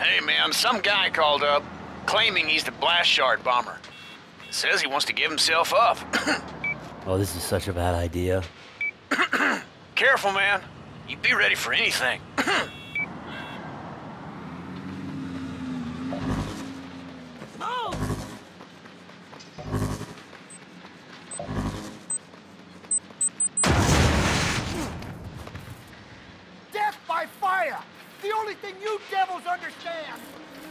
Hey, man, some guy called up, claiming he's the blast shard bomber. Says he wants to give himself up. Oh, this is such a bad idea. Careful, man. You'd be ready for anything. Death by fire! The only thing you devils understand!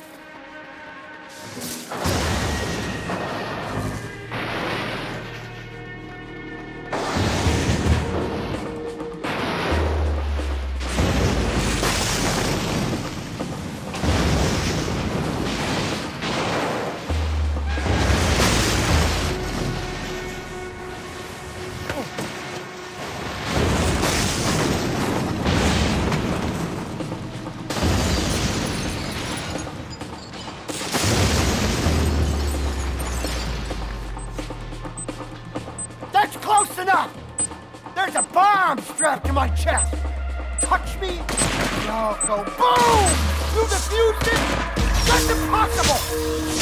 Close enough! There's a bomb strapped to my chest! Touch me, and I'll go BOOM! You defused it? That's impossible!